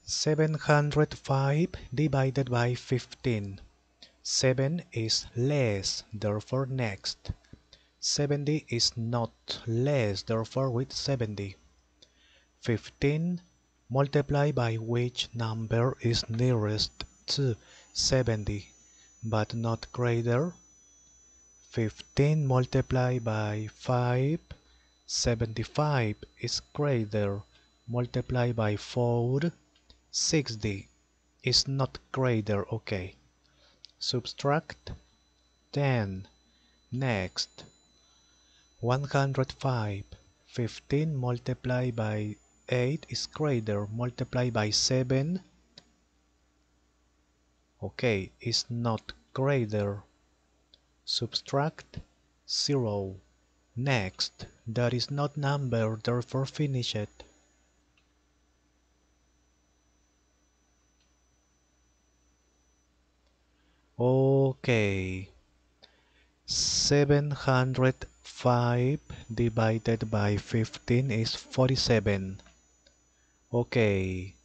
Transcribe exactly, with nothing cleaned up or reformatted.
seven hundred five divided by fifteen. seven is less, therefore next. seventy is not less, therefore with seventy. fifteen multiplied by which number is nearest to seventy, but not greater. fifteen multiplied by five, seventy-five is greater. Multiplied by four, sixty is not greater. Okay. Subtract ten. Next. one hundred five. fifteen multiplied by eight is greater. Multiplied by seven. Okay, is not greater. Subtract zero. Next. That is not number, therefore finish it. Okay. seven hundred five divided by fifteen is forty-seven. Okay.